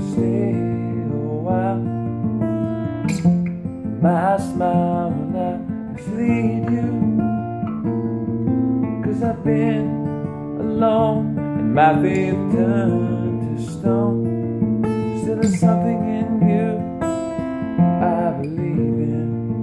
stay a while. My smile will not mislead you, 'cause I've been alone and my faith turned to stone. Still there's something in you I believe in.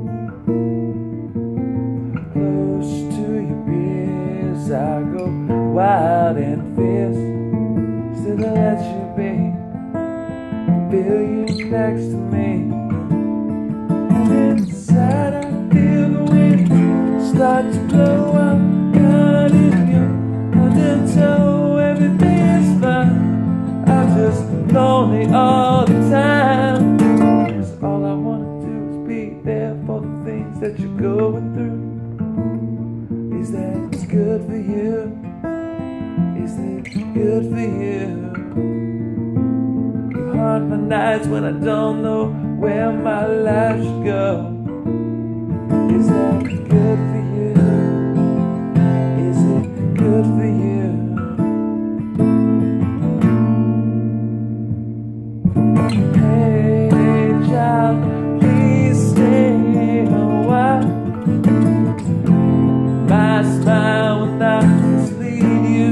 Close to your peers I go wild and fierce. Still I let you be, feel you next to me. And inside I feel the wind start to blow. I'm caught in your undertow. Everything is fine, I'm just lonely all the time. 'Cause all I wanna do is be there for the things that you're going through. Is that good for you? Is it good for you? You haunt my nights when I don't know where my life should go. Is that good for you? Is it good for you? Hey child, please stay a while. My smile will not mislead you,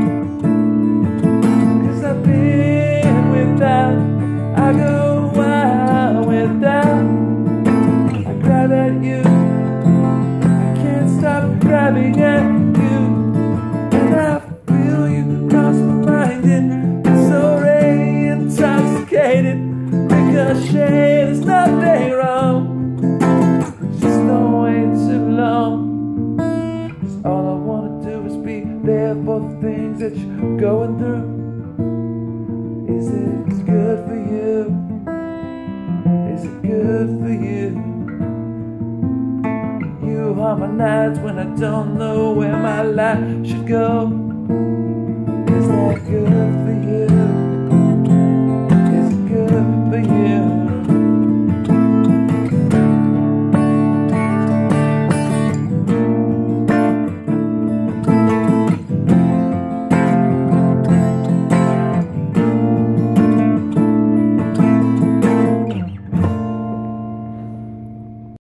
'cause I've been without, I go wild without. I grab at you, I can't stop grabbing at you, and I feel you cross my mind and it's already intoxicated. Ricochet, there's nothing wrong, just don't wait too long. 'Cause all I wanna do is be there for the things that you're going through. Is it good for you? Is it good for you? You haunt my nights when I don't know where my life should go. Is that good for you? Is it good for you?